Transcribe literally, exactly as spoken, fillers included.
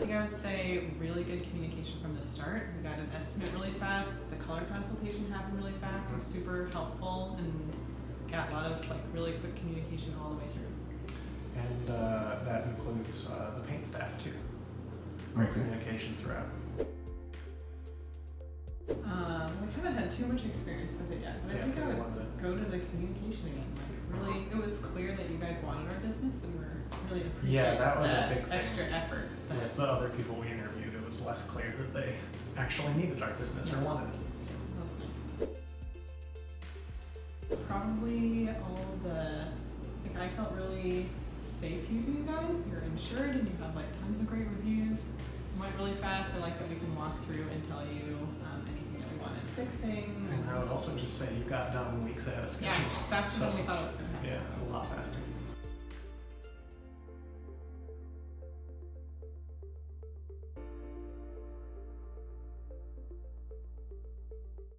think I would say really good communication from the start. We got an estimate really fast. The color consultation happened really fast. It was super helpful and got a lot of like really quick communication all the way through. And uh, that includes uh, the paint staff too. Great okay. communication throughout. Um, we haven't had too much experience with it yet, but yeah, I think I would go to the communication again. Like really, it was clear that you guys wanted our business, and we're really appreciating yeah, that was that a big thing. extra effort. With the other people we interviewed, it was less clear that they actually needed our business yeah. or wanted it. That's nice. Probably all the, like I felt really safe using you guys. You're insured and you have like tons of great reviews. You went really fast. I like that we can walk through and tell you um, anything that we wanted fixing. And I would also just say you got done weeks ahead of schedule. Yeah, faster so, than we thought it was going to happen. Yeah, so. a lot faster.